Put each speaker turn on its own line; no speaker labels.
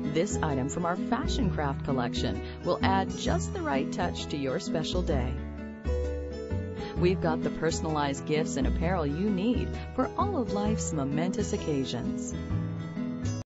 This item from our Fashion Craft collection will add just the right touch to your special day. We've got the personalized gifts and apparel you need for all of life's momentous occasions.